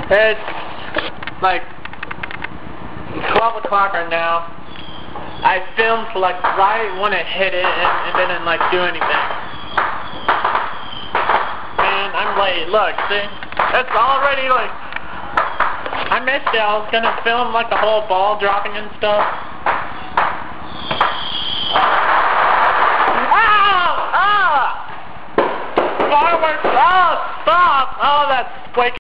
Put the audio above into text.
It's like 12 o'clock right now. I filmed like right when it hit it and didn't like do anything. And I'm late. Look, see? It's already like... I missed it. I was gonna film like the whole ball dropping and stuff. Fireworks! Oh, stop! Oh, that's quaking.